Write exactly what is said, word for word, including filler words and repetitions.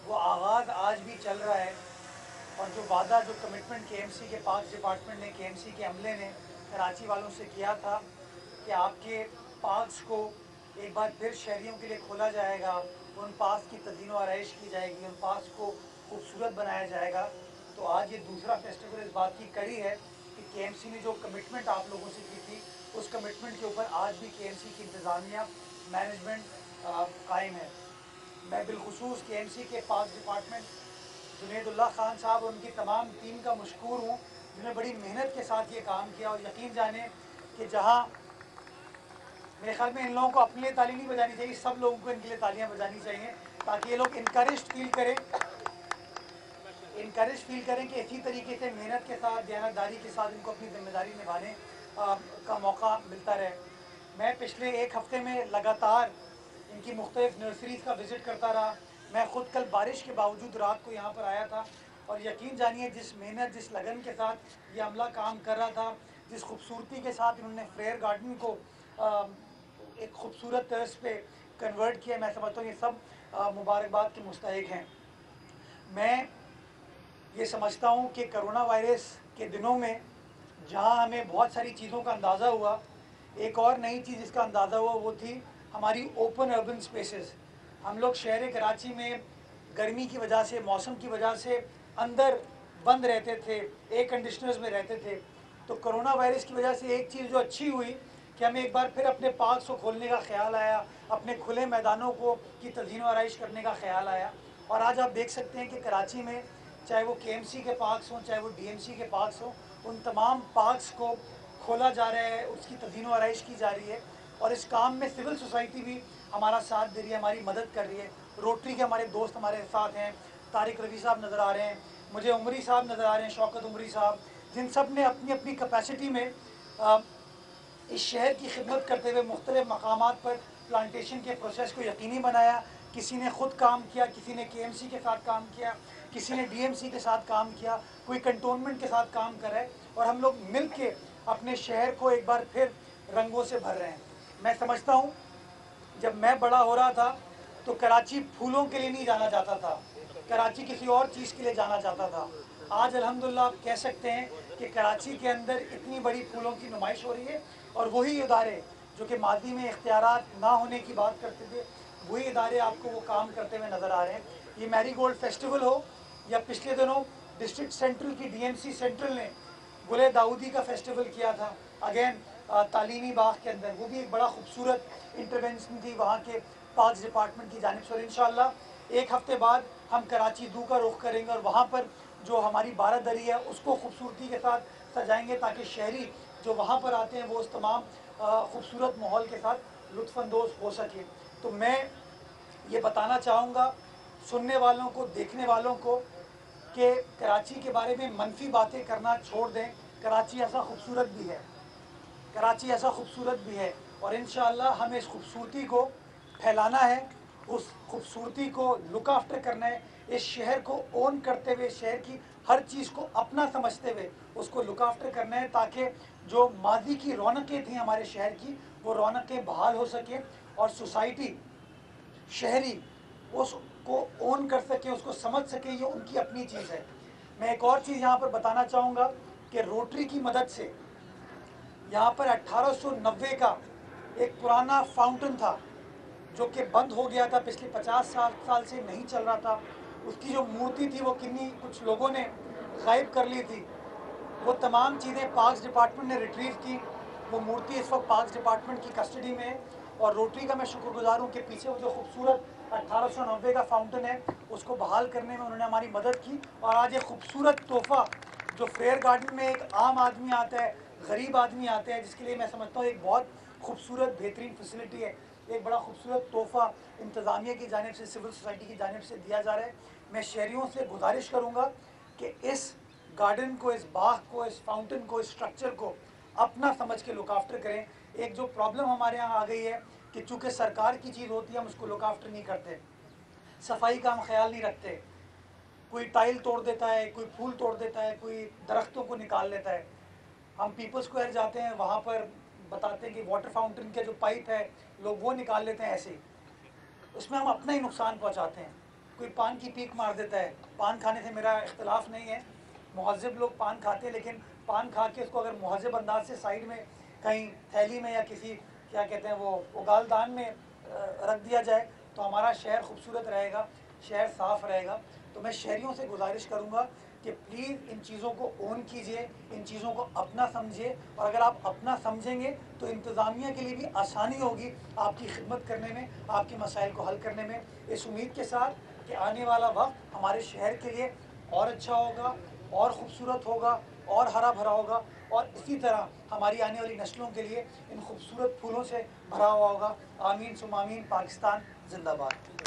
वो आगाज़ आज भी चल रहा है। और जो वादा, जो कमिटमेंट केएमसी के पार्क्स डिपार्टमेंट ने, केएमसी के अमले ने कराची वालों से किया था कि आपके पार्क्स को एक बार फिर शहरियों के लिए खोला जाएगा, उन पार्क्स की तज़ीन व आरइश की जाएगी, उन पार्क्स को खूबसूरत बनाया जाएगा। तो आज ये दूसरा फेस्टिवल इस बात की कड़ी है कि केएमसी ने जो कमिटमेंट आप लोगों से की थी, उस कमिटमेंट के ऊपर आज भी केएमसी की इंतज़ामिया, मैनेजमेंट कायम है। मैं बिलखुसूस केएमसी के पार्क डिपार्टमेंट जुनैदुल्लाह खान साहब और उनकी तमाम टीम का मशकूर हूँ, जिन्होंने बड़ी मेहनत के साथ ये काम किया। और यकीन जाने कि जहाँ मेरे ख्याल में इन लोगों को अपने लिए ताली नहीं बजानी चाहिए, सब लोगों को इनके लिए तालियां बजानी चाहिए, ताकि ये लोग इनकरेज फील करें इनकरेज फील करें कि इसी तरीके से मेहनत के साथ, दयानतदारी के साथ इनको अपनी जिम्मेदारी निभाने आ, का मौका मिलता रहे। मैं पिछले एक हफ्ते में लगातार इनकी मुख्तलिफ नर्सरीज़ का विज़िट करता रहा। मैं ख़ुद कल बारिश के बावजूद रात को यहाँ पर आया था, और यकीन जानिए जिस मेहनत, जिस लगन के साथ ये अमला काम कर रहा था, जिस खूबसूरती के साथ इन्होंने फ्लेयर गार्डन को आ, एक खूबसूरत तर्ज पे कन्वर्ट किया, मैं समझता हूँ ये सब मुबारकबाद के मुस्तहिक हैं। मैं ये समझता हूँ कि कोरोना वायरस के दिनों में जहाँ हमें बहुत सारी चीज़ों का अंदाज़ा हुआ, एक और नई चीज़ जिसका अंदाज़ा हुआ वो थी हमारी ओपन अर्बन स्पेसेस। हम लोग शहर कराची में गर्मी की वजह से, मौसम की वजह से अंदर बंद रहते थे, एयर कंडीशनर्स में रहते थे। तो कोरोना वायरस की वजह से एक चीज़ जो अच्छी हुई कि हमें एक बार फिर अपने पार्क्स को खोलने का ख्याल आया, अपने खुले मैदानों को की तज़ीन व आरइश करने का ख्याल आया। और आज आप देख सकते हैं कि कराची में चाहे वो केएमसी के पार्क्स हों, चाहे वो डीएमसी के पार्क्स हों, उन तमाम पार्क्स को खोला जा रहा है, उसकी तज़ीन व आरइश की जा रही है। और इस काम में सिविल सोसाइटी भी हमारा साथ दे रही है, हमारी मदद कर रही है। रोटरी के हमारे दोस्त हमारे साथ हैं, तारिक रफ़ी साहब नज़र आ रहे हैं, मुझे उमरी साहब नज़र आ रहे हैं, शौकत उमरी साहब, जिन सब ने अपनी अपनी कैपेसिटी में आ, इस शहर की खिदमत करते हुए मुख्तलिफ मकामात पर प्लांटेशन के प्रोसेस को यकीनी बनाया। किसी ने ख़ुद काम किया, किसी ने केएमसी के साथ काम किया, किसी ने डीएमसी के साथ काम किया, कोई कंटोनमेंट के साथ काम कर रहा है, और हम लोग मिल के अपने शहर को एक बार फिर रंगों से भर रहे हैं। मैं समझता हूँ जब मैं बड़ा हो रहा था तो कराची फूलों के लिए नहीं जाना चाहता था, कराची किसी और चीज़ के लिए जाना चाहता था। आज अल्हम्दुलिल्लाह आप कह सकते हैं कि कराची के अंदर इतनी बड़ी फूलों की नुमाइश हो रही है, और वही इदारे जो कि माजी में इख्तियारात ना होने की बात करते थे, वही इदारे आपको वो काम करते हुए नज़र आ रहे हैं। ये मैरी गोल्ड फेस्टिवल हो, या पिछले दिनों डिस्ट्रिक्ट सेंट्रल की डीएमसी सेंट्रल ने गुले दाऊदी का फेस्टिवल किया था, अगेन तालीमी बाग के अंदर, वो भी एक बड़ा खूबसूरत इंटरवेंशन थी वहाँ के पार्क्स डिपार्टमेंट की जानिब से। और इंशाअल्लाह एक हफ़्ते बाद हम कराची दू का रुख करेंगे, और वहाँ पर जो हमारी बारादरी है उसको खूबसूरती के साथ सजाएंगे, ताकि शहरी जो वहाँ पर आते हैं वो उस तमाम खूबसूरत माहौल के साथ लुत्फ़अंदोज़ हो सके। तो मैं ये बताना चाहूँगा सुनने वालों को, देखने वालों को, कि कराची के बारे में मनफी बातें करना छोड़ दें। कराची ऐसा खूबसूरत भी है, कराची ऐसा खूबसूरत भी है, और इंशाअल्लाह हमें इस खूबसूरती को फैलाना है, उस खूबसूरती को लुक आफ्टर करना है, इस शहर को ओन करते हुए, शहर की हर चीज़ को अपना समझते हुए उसको लुक आफ्टर करना है, ताकि जो माजी की रौनकें थी हमारे शहर की, वो रौनकें बहाल हो सकें, और सोसाइटी, शहरी उसको ओन कर सके, उसको समझ सके ये उनकी अपनी चीज़ है। मैं एक और चीज़ यहाँ पर बताना चाहूँगा कि रोटरी की मदद से यहाँ पर अट्ठारह सौ नब्बे का एक पुराना फाउंटेन था जो कि बंद हो गया था, पिछले पचास साल साल से नहीं चल रहा था। उसकी जो मूर्ति थी वो किन्हीं कुछ लोगों ने गायब कर ली थी। वो तमाम चीज़ें पार्क्स डिपार्टमेंट ने रिट्रीव की। वो मूर्ति इस वक्त पार्क्स डिपार्टमेंट की कस्टडी में है, और रोटरी का मैं शुक्रगुजार हूँ कि पीछे वो जो खूबसूरत अट्ठारह सौ नब्बे का फाउंटेन है उसको बहाल करने में उन्होंने हमारी मदद की। और आज एक खूबसूरत तोहफ़ा जो फ्लेयर गार्डन में एक आम आदमी आता है, गरीब आदमी आता है, जिसके लिए मैं समझता हूँ एक बहुत खूबसूरत बेहतरीन फैसिलिटी है, एक बड़ा खूबसूरत तोहफ़ा इंतज़ामिया की जानिब से, सिविल सोसाइटी की जानिब से दिया जा रहा है। मैं शहरियों से गुजारिश करूँगा कि इस गार्डन को, इस बाग को, इस फाउंटेन को, इस स्ट्रक्चर को अपना समझ के लुक आफ्टर करें। एक जो प्रॉब्लम हमारे यहाँ आ गई है कि चूँकि सरकार की चीज़ होती है हम उसको लुक आफ्टर नहीं करते, सफाई का हम ख्याल नहीं रखते, कोई टाइल तोड़ देता है, कोई फूल तोड़ देता है, कोई दरख्तों को निकाल लेता है। हम पीपल स्क्वायर जाते हैं, वहाँ पर बताते हैं कि वाटर फाउंटेन के जो पाइप है लोग वो निकाल लेते हैं, ऐसे ही उसमें हम अपना ही नुकसान पहुँचाते हैं। कोई पान की पीक मार देता है। पान खाने से मेरा इख्तलाफ नहीं है, मुहज़्ज़ब लोग पान खाते हैं, लेकिन पान खा के उसको अगर मुहज़्ज़ब अंदाज से साइड में कहीं थैली में या किसी क्या कहते हैं वो उगालदान में रख दिया जाए तो हमारा शहर खूबसूरत रहेगा, शहर साफ़ रहेगा। तो मैं शहरियों से गुजारिश करूँगा कि प्लीज़ इन चीज़ों को ओन कीजिए, इन चीज़ों को अपना समझिए, और अगर आप अपना समझेंगे तो इंतज़ामिया के लिए भी आसानी होगी आपकी खिदमत करने में, आपके मसाइल को हल करने में। इस उम्मीद के साथ कि आने वाला वक्त हमारे शहर के लिए और अच्छा होगा, और ख़ूबसूरत होगा, और हरा भरा होगा, और इसी तरह हमारी आने वाली नस्लों के लिए इन खूबसूरत फूलों से भरा हुआ होगा। आमीन सुम आमीन। पाकिस्तान जिंदाबाद।